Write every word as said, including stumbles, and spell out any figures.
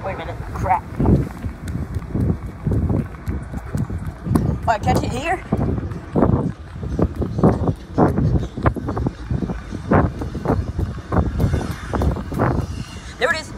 Wait a minute. Crap. Oh, I catch it here? There it is.